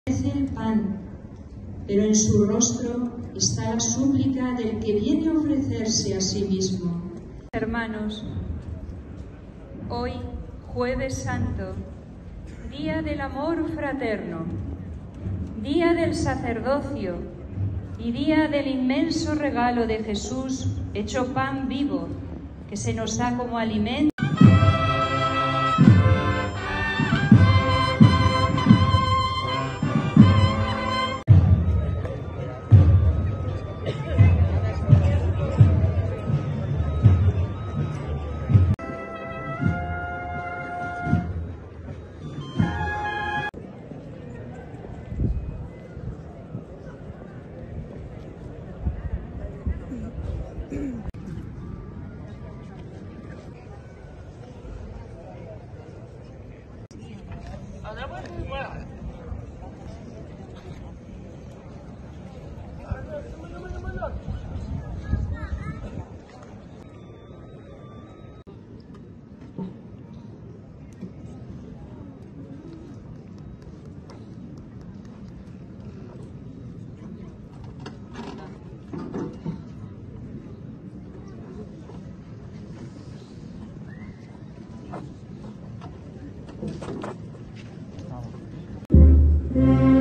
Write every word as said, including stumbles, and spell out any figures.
el pan, pero en su rostro está la súplica del que viene a ofrecerse a sí mismo. Hermanos, hoy, Jueves Santo, día del amor fraterno, día del sacerdocio y día del inmenso regalo de Jesús hecho pan vivo, que se nos da como alimento. Vamos.